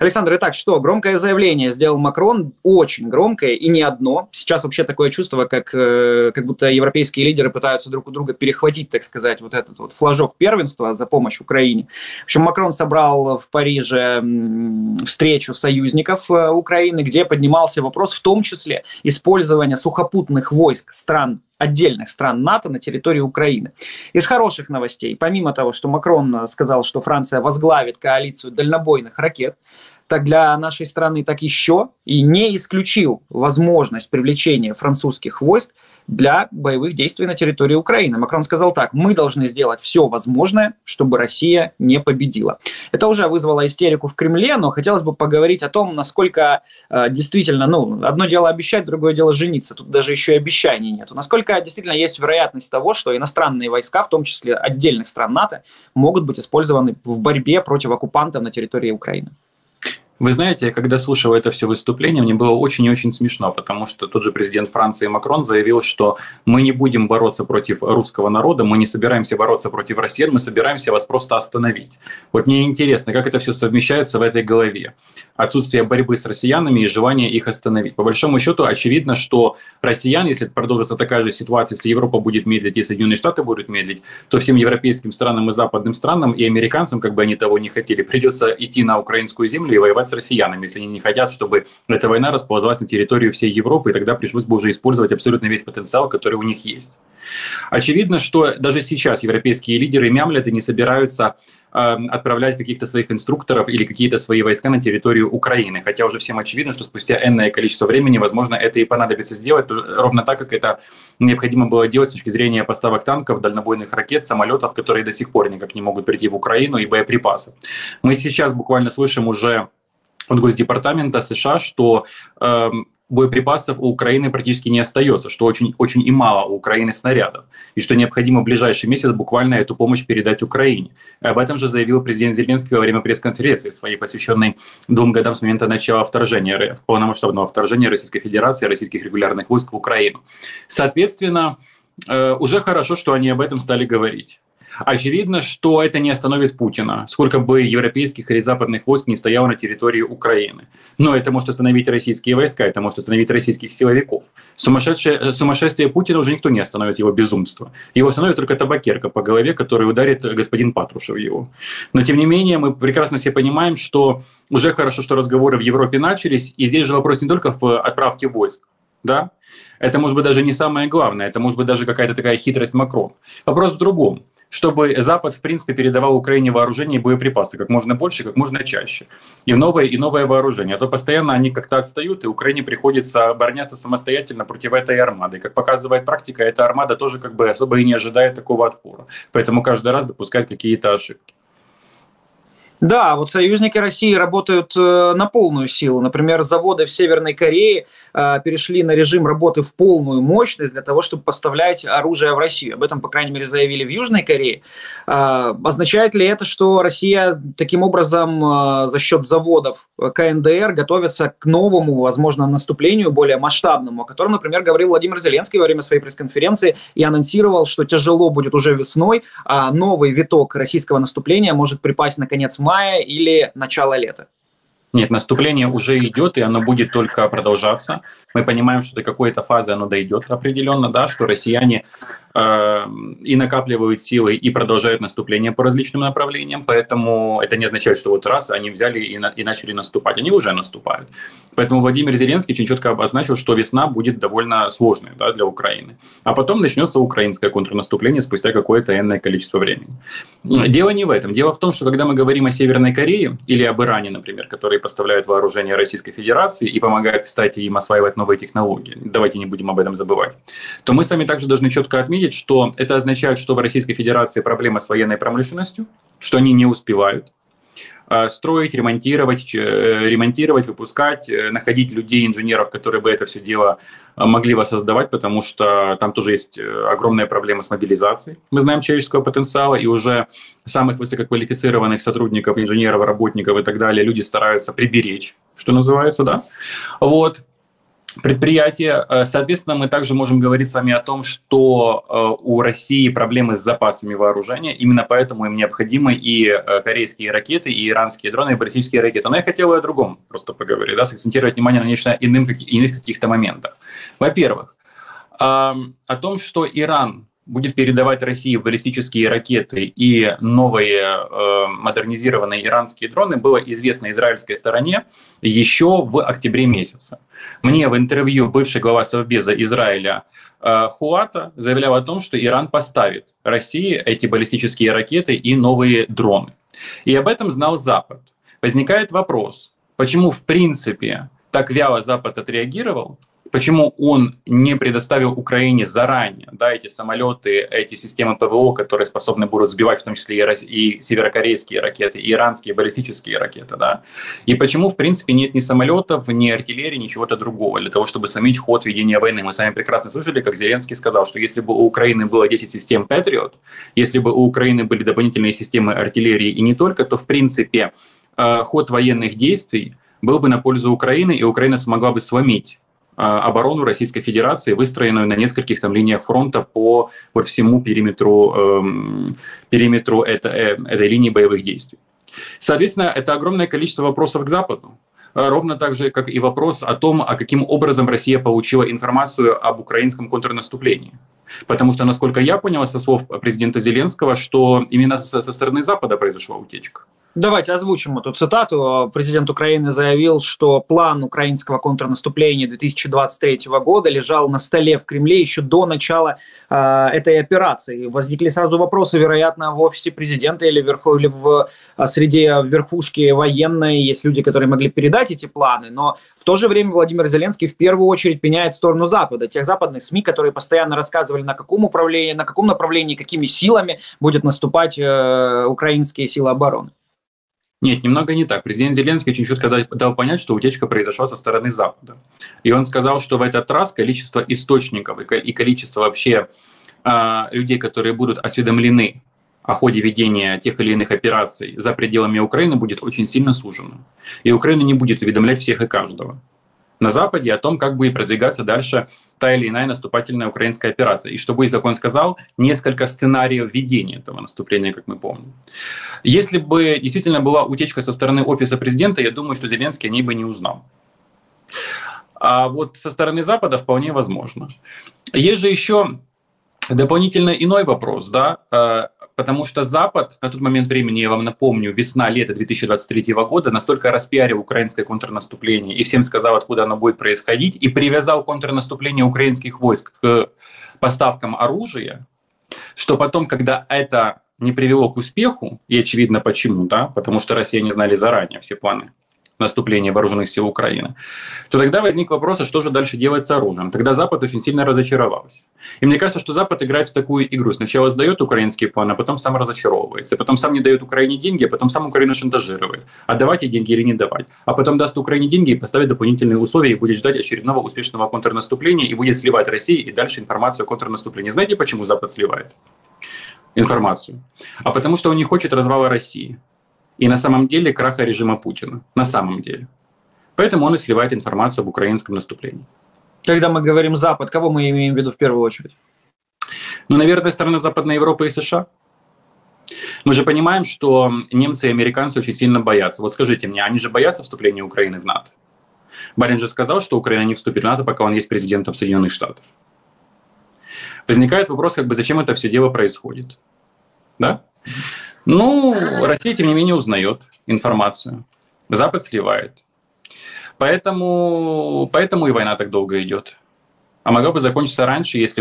Александр, итак, что? Громкое заявление сделал Макрон, очень громкое и не одно. Сейчас вообще такое чувство, как будто европейские лидеры пытаются друг у друга перехватить, так сказать, вот этот вот флажок первенства за помощь Украине. В общем, Макрон собрал в Париже встречу союзников Украины, где поднимался вопрос в том числе использования сухопутных войск отдельных стран НАТО на территории Украины. Из хороших новостей, помимо того, что Макрон сказал, что Франция возглавит коалицию дальнобойных ракет, так для нашей страны, так еще и не исключил возможность привлечения французских войск для боевых действий на территории Украины. Макрон сказал так: мы должны сделать все возможное, чтобы Россия не победила. Это уже вызвало истерику в Кремле, но хотелось бы поговорить о том, насколько действительно, одно дело обещать, другое дело жениться. Тут даже еще и обещаний нету. Насколько действительно есть вероятность того, что иностранные войска, в том числе отдельных стран НАТО, могут быть использованы в борьбе против оккупантов на территории Украины? Вы знаете, когда слушал это все выступление, мне было очень и очень смешно, потому что тот же президент Франции Макрон заявил, что мы не будем бороться против русского народа, мы не собираемся бороться против россиян, мы собираемся вас просто остановить. Вот мне интересно, как это все совмещается в этой голове. Отсутствие борьбы с россиянами и желание их остановить. По большому счету, очевидно, что россиян, если продолжится такая же ситуация, если Европа будет медлить и Соединенные Штаты будут медлить, то всем европейским странам и западным странам, и американцам, как бы они того не хотели, придется идти на украинскую землю и воевать с россиянами, если они не хотят, чтобы эта война расползлась на территорию всей Европы, и тогда пришлось бы уже использовать абсолютно весь потенциал, который у них есть. Очевидно, что даже сейчас европейские лидеры мямлят и не собираются отправлять каких-то своих инструкторов или какие-то свои войска на территорию Украины. Хотя уже всем очевидно, что спустя энное количество времени, возможно, это и понадобится сделать, ровно так, как это необходимо было делать с точки зрения поставок танков, дальнобойных ракет, самолетов, которые до сих пор никак не могут прийти в Украину, и боеприпасов. Мы сейчас буквально слышим уже от Госдепартамента США, что боеприпасов у Украины практически не остается, что очень, очень и мало у Украины снарядов, и что необходимо в ближайший месяц буквально эту помощь передать Украине. Об этом же заявил президент Зеленский во время пресс-конференции своей, посвященной 2 годам с момента начала вторжения, полномасштабного вторжения Российской Федерации, российских регулярных войск в Украину. Соответственно, уже хорошо, что они об этом стали говорить. Очевидно, что это не остановит Путина, сколько бы европейских или западных войск не стояло на территории Украины. Но это может остановить российские войска, это может остановить российских силовиков. Сумасшествие Путина уже никто не остановит, его безумство. Его остановит только табакерка по голове, который ударит господин Патрушев его. Но тем не менее, мы прекрасно все понимаем, что уже хорошо, что разговоры в Европе начались, и здесь же вопрос не только в отправке войск. Да? Это может быть даже не самое главное, это может быть даже какая-то такая хитрость Макрона. Вопрос в другом. Чтобы Запад, в принципе, передавал Украине вооружение и боеприпасы как можно больше, как можно чаще. И новое вооружение. А то постоянно они как-то отстают, и Украине приходится обороняться самостоятельно против этой армады. И, как показывает практика, эта армада тоже как бы особо и не ожидает такого отпора. Поэтому каждый раз допускает какие-то ошибки. Да, вот союзники России работают на полную силу. Например, заводы в Северной Корее перешли на режим работы в полную мощность для того, чтобы поставлять оружие в Россию. Об этом, по крайней мере, заявили в Южной Корее. Означает ли это, что Россия таким образом за счет заводов КНДР готовится к новому, возможно, наступлению, более масштабному, о котором, например, говорил Владимир Зеленский во время своей пресс-конференции и анонсировал, что тяжело будет уже весной, а новый виток российского наступления может припасть на конец мая или начало лета? Нет, наступление уже идет, и оно будет только продолжаться. Мы понимаем, что до какой-то фазы оно дойдет определенно, да, что россияне и накапливают силы, и продолжают наступление по различным направлениям, поэтому это не означает, что вот раз они взяли и начали наступать. Они уже наступают. Поэтому Владимир Зеленский очень четко обозначил, что весна будет довольно сложной, да, для Украины. А потом начнется украинское контрнаступление спустя какое-то энное количество времени. Дело не в этом. Дело в том, что когда мы говорим о Северной Корее или об Иране, например, которые поставляют вооружение Российской Федерации и помогают, кстати, им осваивать новые технологии, давайте не будем об этом забывать, то мы с вами также должны четко отметить, что это означает, что в Российской Федерации проблема с военной промышленностью, что они не успевают строить, ремонтировать, выпускать, находить людей, инженеров, которые бы это все дело могли воссоздавать, потому что там тоже есть огромная проблема с мобилизацией. Мы знаем человеческого потенциала, и уже самых высококвалифицированных сотрудников, инженеров, работников и так далее люди стараются приберечь, что называется, да. Вот. предприятия. Соответственно, мы также можем говорить с вами о том, что у России проблемы с запасами вооружения. Именно поэтому им необходимы и корейские ракеты, и иранские дроны, и баллистические ракеты. Но я хотел и о другом просто поговорить, да, сакцентировать внимание на нечто иных каких-то моментах. Во-первых, о том, что Иран будет передавать России баллистические ракеты и новые модернизированные иранские дроны, было известно израильской стороне еще в октябре месяце. Мне в интервью бывший глава Совбеза Израиля Хуата заявлял о том, что Иран поставит России эти баллистические ракеты и новые дроны. И об этом знал Запад. Возникает вопрос, почему в принципе так вяло Запад отреагировал, почему он не предоставил Украине заранее, да, эти самолеты, эти системы ПВО, которые способны будут сбивать в том числе и северокорейские ракеты, и иранские баллистические ракеты, да, и почему, в принципе, нет ни самолетов, ни артиллерии, ни чего-то другого для того, чтобы самить ход ведения войны. Мы с вами прекрасно слышали, как Зеленский сказал, что если бы у Украины было 10 систем Patriot, если бы у Украины были дополнительные системы артиллерии и не только, то, в принципе, ход военных действий был бы на пользу Украины, и Украина смогла бы сломить оборону Российской Федерации, выстроенную на нескольких там линиях фронта по всему периметру этой линии боевых действий. Соответственно, это огромное количество вопросов к Западу. Ровно так же, как и вопрос о том, каким образом Россия получила информацию об украинском контрнаступлении. Потому что, насколько я понял со слов президента Зеленского, что именно со стороны Запада произошла утечка. Давайте озвучим эту цитату. Президент Украины заявил, что план украинского контрнаступления 2023 года лежал на столе в Кремле еще до начала этой операции. Возникли сразу вопросы, вероятно, в офисе президента или в среде верхушки военной есть люди, которые могли передать эти планы. Но в то же время Владимир Зеленский в первую очередь пеняет в сторону Запада, тех западных СМИ, которые постоянно рассказывали, на каком направлении, какими силами будет наступать украинские силы обороны. Нет, немного не так. Президент Зеленский очень четко дал понять, что утечка произошла со стороны Запада. И он сказал, что в этот раз количество источников и количество вообще людей, которые будут осведомлены о ходе ведения тех или иных операций за пределами Украины, будет очень сильно сужено. И Украина не будет уведомлять всех и каждого на Западе о том, как будет продвигаться дальше та или иная наступательная украинская операция. И что будет, как он сказал, несколько сценариев ведения этого наступления, как мы помним. Если бы действительно была утечка со стороны офиса президента, я думаю, что Зеленский о ней бы не узнал. А вот со стороны Запада вполне возможно. Есть же еще дополнительно иной вопрос, да, потому что Запад на тот момент времени, я вам напомню, весна-лето 2023 года настолько распиарил украинское контрнаступление и всем сказал, откуда оно будет происходить, и привязал контрнаступление украинских войск к поставкам оружия, что потом, когда это не привело к успеху, и очевидно почему, да, потому что Россия не знали заранее все планы наступления вооруженных сил Украины, то тогда возник вопрос, а что же дальше делать с оружием? Тогда Запад очень сильно разочаровался. И мне кажется, что Запад играет в такую игру. Сначала сдает украинские планы, а потом сам разочаровывается. Потом сам не дает Украине деньги, а потом сам Украину шантажирует. А давать ей деньги или не давать. А потом даст Украине деньги и поставит дополнительные условия, и будет ждать очередного успешного контрнаступления, и будет сливать России и дальше информацию о контрнаступлении. Знаете, почему Запад сливает информацию? А потому что он не хочет развала России. И на самом деле краха режима Путина. На самом деле. Поэтому он и сливает информацию об украинском наступлении. Когда мы говорим Запад, кого мы имеем в виду в первую очередь? Ну, наверное, страны Западной Европы и США. Мы же понимаем, что немцы и американцы очень сильно боятся. Вот скажите мне, они же боятся вступления Украины в НАТО? Байден же сказал, что Украина не вступит в НАТО, пока он есть президентом Соединенных Штатов. Возникает вопрос, зачем это все дело происходит? Да? Ну, Россия, тем не менее, узнает информацию. Запад сливает. Поэтому и война так долго идет. А могла бы закончиться раньше, если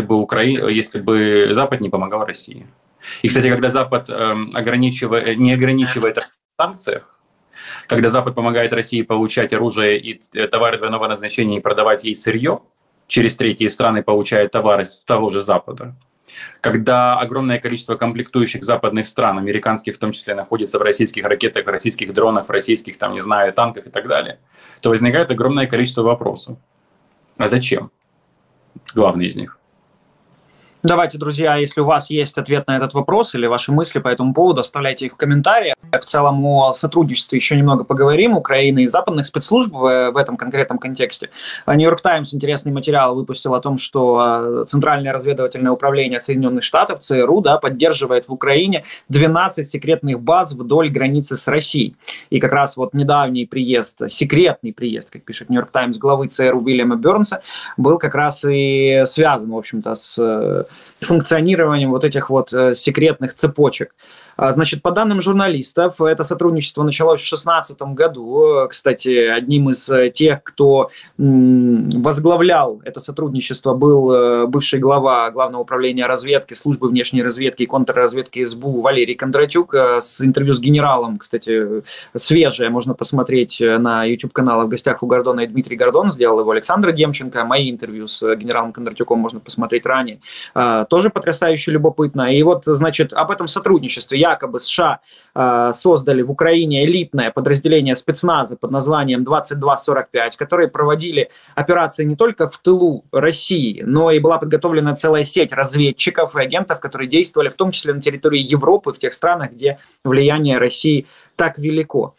бы Запад не помогал России. И, кстати, когда Запад не ограничивает в санкциях, когда Запад помогает России получать оружие и товары двойного назначения и продавать ей сырье, через третьи страны получает товары с того же Запада, когда огромное количество комплектующих западных стран, американских в том числе, находится в российских ракетах, в российских дронах, в российских, танках и так далее, то возникает огромное количество вопросов. А зачем? Главный из них. Давайте, друзья, если у вас есть ответ на этот вопрос или ваши мысли по этому поводу, оставляйте их в комментариях. В целом о сотрудничестве еще немного поговорим. Украины и западных спецслужб в этом конкретном контексте. Нью-Йорк Таймс интересный материал выпустил о том, что Центральное разведывательное управление Соединенных Штатов, ЦРУ, поддерживает в Украине 12 секретных баз вдоль границы с Россией. И как раз вот недавний приезд, секретный приезд, как пишет Нью-Йорк Таймс, главы ЦРУ Уильяма Бернса, был как раз и связан, в общем-то, с функционированием вот этих вот секретных цепочек. Значит, по данным журналистов, это сотрудничество началось в 2016 году. Кстати, одним из тех, кто возглавлял это сотрудничество, был бывший глава Главного управления разведки, службы внешней разведки и контрразведки СБУ Валерий Кондратюк. С интервью с генералом, кстати, свежее, можно посмотреть на YouTube-канале «В гостях у Гордона», и Дмитрий Гордон сделал его Александр Демченко. Мои интервью с генералом Кондратюком можно посмотреть ранее. Тоже потрясающе любопытно. И вот, значит, об этом сотрудничестве. Якобы США создали в Украине элитное подразделение спецназа под названием 2245, которые проводили операции не только в тылу России, но и была подготовлена целая сеть разведчиков и агентов, которые действовали в том числе на территории Европы, в тех странах, где влияние России так велико.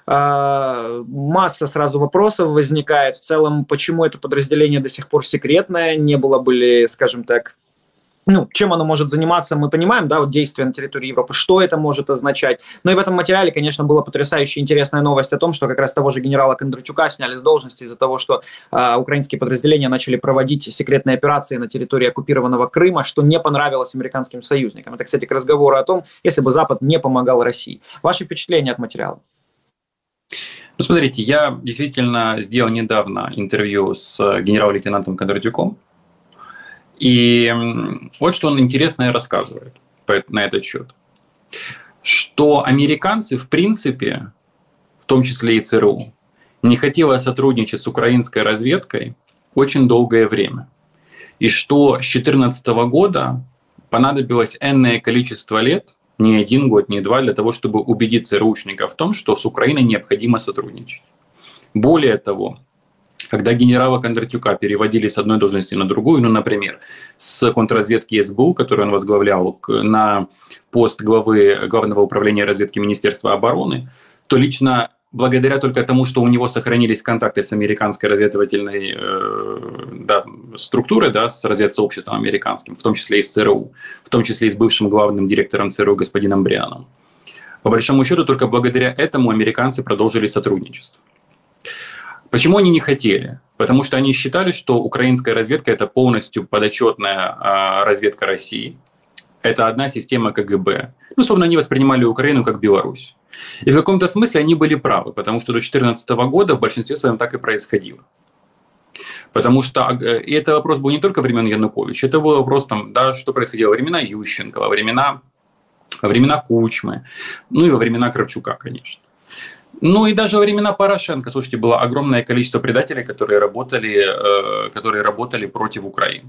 Масса сразу вопросов возникает. В целом, почему это подразделение до сих пор секретное, не было бы, скажем так, чем оно может заниматься, мы понимаем, вот действия на территории Европы, что это может означать. Но и в этом материале, конечно, была потрясающая интересная новость о том, что как раз того же генерала Кондратюка сняли с должности из-за того, что украинские подразделения начали проводить секретные операции на территории оккупированного Крыма, что не понравилось американским союзникам. Это, кстати, к разговору о том, если бы Запад не помогал России. Ваши впечатления от материала? Смотрите, я действительно сделал недавно интервью с генерал-лейтенантом Кондратюком. И вот что он интересное рассказывает на этот счет. Что американцы, в принципе, в том числе и ЦРУ, не хотели сотрудничать с украинской разведкой очень долгое время. И что с 2014 года понадобилось энное количество лет, не 1 год, не 2, для того, чтобы убедить ЦРУшников в том, что с Украиной необходимо сотрудничать. Более того, когда генерала Кондратюка переводили с одной должности на другую, например, с контрразведки СБУ, которую он возглавлял, на пост главы Главного управления разведки Министерства обороны, то лично благодаря только тому, что у него сохранились контакты с американской разведывательной структурой, с разведсообществом американским, в том числе и с ЦРУ, в том числе и с бывшим главным директором ЦРУ господином Брианом. По большому счету, только благодаря этому американцы продолжили сотрудничество. Почему они не хотели? Потому что они считали, что украинская разведка – это полностью подотчетная разведка России. Это одна система КГБ. Словно они воспринимали Украину как Беларусь. И в каком-то смысле они были правы, потому что до 2014 года в большинстве своем так и происходило. Потому что и это вопрос был не только времен Януковича, это был вопрос, что происходило во времена Ющенко, во времена Кучмы, и во времена Кравчука, конечно. И даже во времена Порошенко, слушайте, было огромное количество предателей, которые работали против Украины.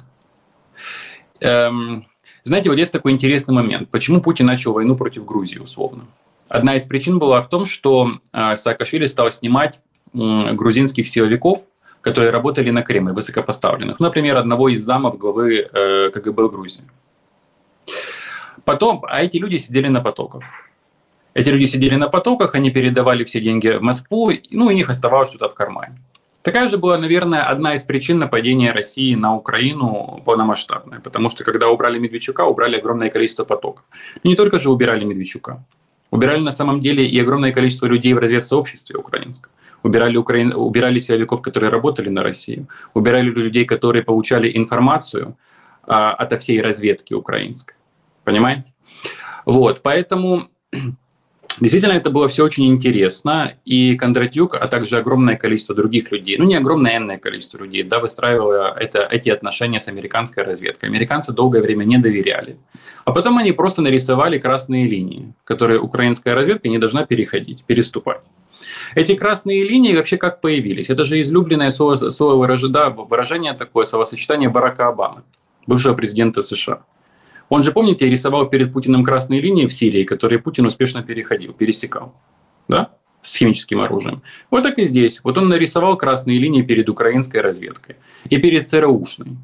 Знаете, вот есть такой интересный момент. Почему Путин начал войну против Грузии, условно? Одна из причин была в том, что Саакашвили стал снимать грузинских силовиков, которые работали на Кремль, высокопоставленных. Например, одного из замов главы КГБ Грузии. Потом, эти люди сидели на потоках. Они передавали все деньги в Москву, и у них оставалось что-то в кармане. Такая же была, наверное, одна из причин нападения России на Украину полномасштабная. Потому что, когда убрали Медведчука, убрали огромное количество потоков. Но не только же убирали Медведчука. Убирали на самом деле и огромное количество людей в разведсообществе украинском. Убирали силовиков, которые работали на Россию. Убирали людей, которые получали информацию ото всей разведки украинской. Понимаете? Поэтому... Действительно, это было все очень интересно, и Кондратюк, а также огромное количество других людей, не огромное, энное количество людей, выстраивало эти отношения с американской разведкой. Американцы долгое время не доверяли. А потом они просто нарисовали красные линии, которые украинская разведка не должна переступать. Эти красные линии вообще как появились? Это же излюбленное выражение такое, словосочетание Барака Обамы, бывшего президента США. Он же, помните, рисовал перед Путиным красные линии в Сирии, которые Путин успешно пересекал, с химическим оружием. Вот так и здесь. Вот он нарисовал красные линии перед украинской разведкой и перед ЦРУшной.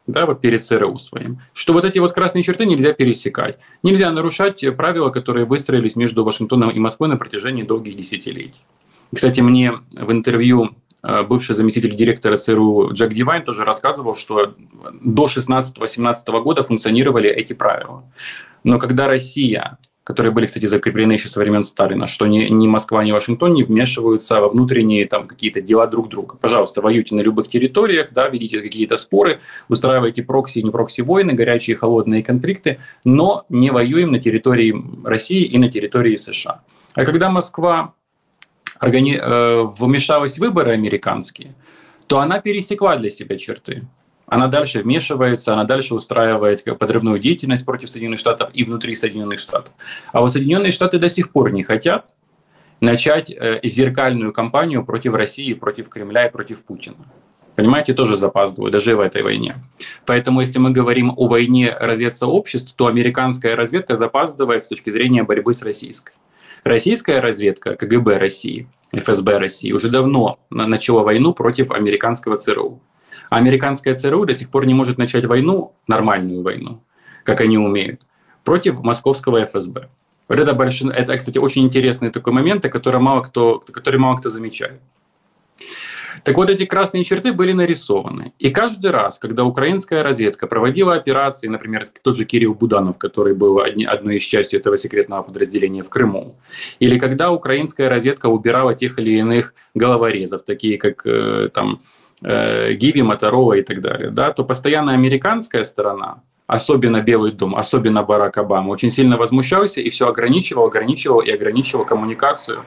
да, вот перед ЦРУ своим, что вот эти вот красные черты нельзя пересекать. Нельзя нарушать правила, которые выстроились между Вашингтоном и Москвой на протяжении долгих десятилетий. Кстати, мне в интервью бывший заместитель директора ЦРУ Джек Дивайн тоже рассказывал, что до 16-18 года функционировали эти правила. Но когда Россия, которые были, кстати, закреплены еще со времен Сталина, что ни Москва, ни Вашингтон не вмешиваются во внутренние там какие-то дела друг друга. Пожалуйста, воюйте на любых территориях, да, ведите какие-то споры, устраивайте прокси и не прокси-войны, горячие и холодные конфликты, но не воюем на территории России и на территории США. А когда Москва вмешалась в выборы американские, то она пересекла для себя черты. Она дальше вмешивается, она дальше устраивает подрывную деятельность против Соединенных Штатов и внутри Соединенных Штатов. А вот Соединенные Штаты до сих пор не хотят начать зеркальную кампанию против России, против Кремля и против Путина. Понимаете, тоже запаздывают, даже в этой войне. Поэтому, если мы говорим о войне разведсообществ, то американская разведка запаздывает с точки зрения борьбы с российской. Российская разведка, КГБ России, ФСБ России, уже давно начала войну против американского ЦРУ. А американская ЦРУ до сих пор не может начать войну, нормальную войну, как они умеют, против московского ФСБ. Вот это, кстати, очень интересный такой момент, который мало кто замечает. Так вот, эти красные черты были нарисованы. И каждый раз, когда украинская разведка проводила операции, например, тот же Кирилл Буданов, который был одной из частей этого секретного подразделения в Крыму, или когда украинская разведка убирала тех или иных головорезов, такие как Гиви, Моторова и так далее, да, то постоянно американская сторона, особенно Белый дом, особенно Барак Обама, очень сильно возмущался и все ограничивал коммуникацию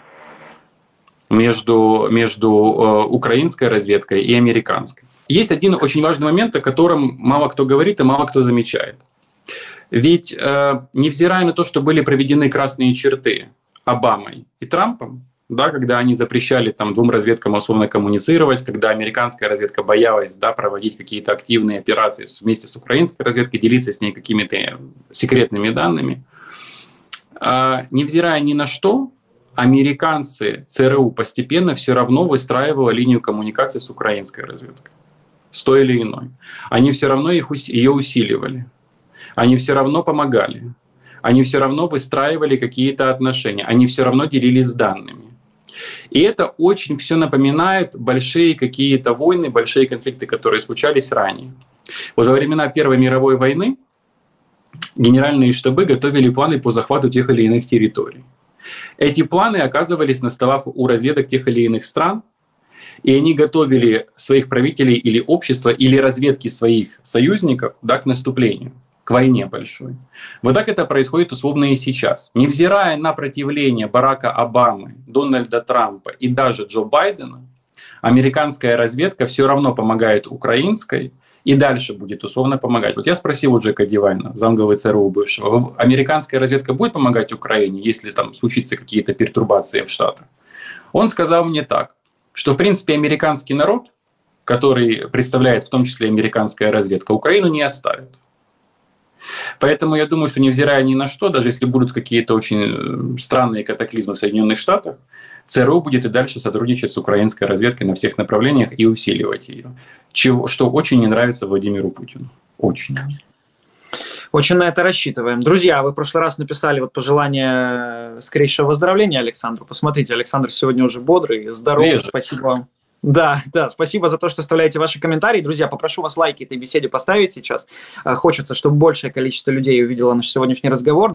между украинской разведкой и американской. Есть один очень важный момент, о котором мало кто говорит и мало кто замечает. Ведь невзирая на то, что были проведены красные черты Обамой и Трампом, да, когда они запрещали там двум разведкам условно коммуницировать, когда американская разведка боялась, да, проводить какие-то активные операции вместе с украинской разведкой, делиться с ней какими-то секретными данными, невзирая ни на что, американцы ЦРУ постепенно все равно выстраивали линию коммуникации с украинской разведкой, с той или иной. Они все равно ее усиливали, они все равно помогали, они все равно выстраивали какие-то отношения, они все равно делились данными. И это очень все напоминает большие какие-то войны, большие конфликты, которые случались ранее. Вот во времена Первой мировой войны генеральные штабы готовили планы по захвату тех или иных территорий. Эти планы оказывались на столах у разведок тех или иных стран, и они готовили своих правителей или общества, или разведки своих союзников, да, к наступлению, к войне большой. Вот так это происходит условно и сейчас. Невзирая на противление Барака Обамы, Дональда Трампа и даже Джо Байдена, американская разведка все равно помогает украинской, и дальше будет условно помогать. Вот я спросил у Джека Дивайна, замглавы ЦРУ бывшего, американская разведка будет помогать Украине, если там случатся какие-то пертурбации в Штатах? Он сказал мне так, что в принципе американский народ, который представляет в том числе американская разведка, Украину не оставит. Поэтому я думаю, что невзирая ни на что, даже если будут какие-то очень странные катаклизмы в Соединенных Штатах, ЦРУ будет и дальше сотрудничать с украинской разведкой на всех направлениях и усиливать ее. Что очень не нравится Владимиру Путину. Очень. Очень на это рассчитываем. Друзья, вы в прошлый раз написали вот пожелание скорейшего выздоровления Александру. Посмотрите, Александр сегодня уже бодрый, здоровый. Спасибо вам. Да, спасибо за то, что оставляете ваши комментарии. Друзья, попрошу вас лайки этой беседе поставить сейчас. Хочется, чтобы большее количество людей увидело наш сегодняшний разговор.